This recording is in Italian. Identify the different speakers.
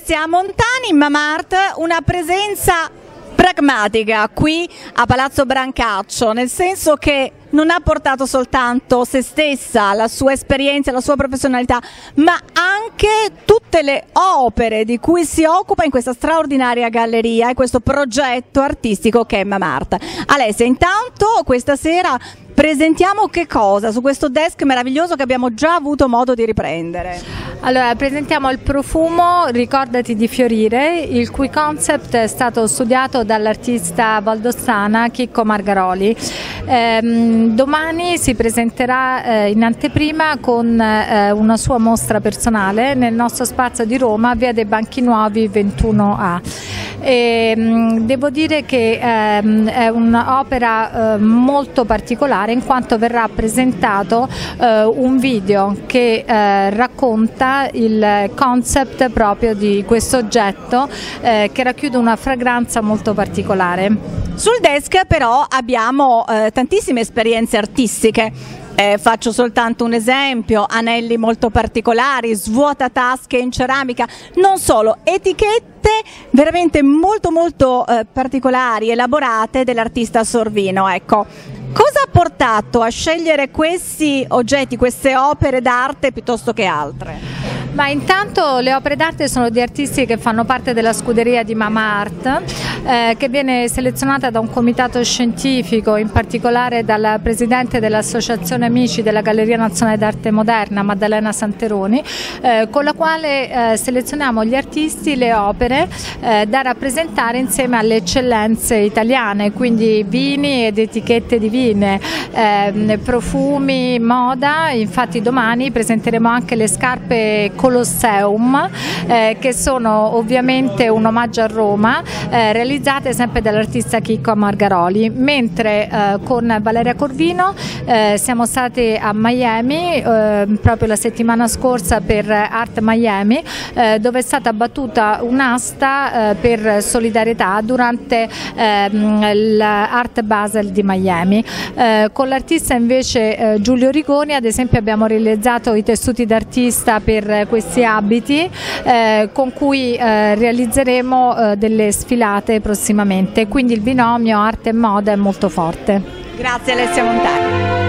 Speaker 1: Alessia Montani, Mama Art, una presenza pragmatica qui a Palazzo Brancaccio, nel senso che non ha portato soltanto se stessa, la sua esperienza, la sua professionalità, ma anche tutte le opere di cui si occupa in questa straordinaria galleria e questo progetto artistico che è Mama Art. Alessia, intanto questa sera presentiamo che cosa su questo desk meraviglioso che abbiamo già avuto modo di riprendere?
Speaker 2: Allora, presentiamo il profumo Ricordati di fiorire, il cui concept è stato studiato dall'artista valdostana Chicco Margaroli. Domani si presenterà in anteprima con una sua mostra personale nel nostro spazio di Roma, via dei Banchi Nuovi 21A. Devo dire che è un'opera molto particolare, in quanto verrà presentato un video che racconta il concept proprio di questo oggetto che racchiude una fragranza molto particolare.
Speaker 1: Sul desk però abbiamo tantissime esperienze artistiche. Faccio soltanto un esempio: anelli molto particolari, svuotatasche in ceramica, non solo, etichette veramente molto particolari, elaborate dell'artista Sorvino. Ecco, cosa ha portato a scegliere questi oggetti, queste opere d'arte piuttosto che altre?
Speaker 2: Ma intanto le opere d'arte sono di artisti che fanno parte della scuderia di Mama Art, che viene selezionata da un comitato scientifico, in particolare dal presidente dell'Associazione Amici della Galleria Nazionale d'Arte Moderna, Maddalena Santeroni, con la quale selezioniamo gli artisti, le opere da rappresentare insieme alle eccellenze italiane, quindi vini ed etichette di vine, profumi, moda. Infatti domani presenteremo anche le scarpe Colosseum, che sono ovviamente un omaggio a Roma, realizzate sempre dall'artista Chicco Margaroli, mentre con Valeria Corvino siamo stati a Miami proprio la settimana scorsa per Art Miami, dove è stata battuta un'asta per solidarietà durante l'Art Basel di Miami. Con l'artista invece Giulio Rigoni, ad esempio, abbiamo realizzato i tessuti d'artista per questi abiti, con cui realizzeremo delle sfilate prossimamente, quindi il binomio arte e moda è molto forte.
Speaker 1: Grazie Alessia Montani.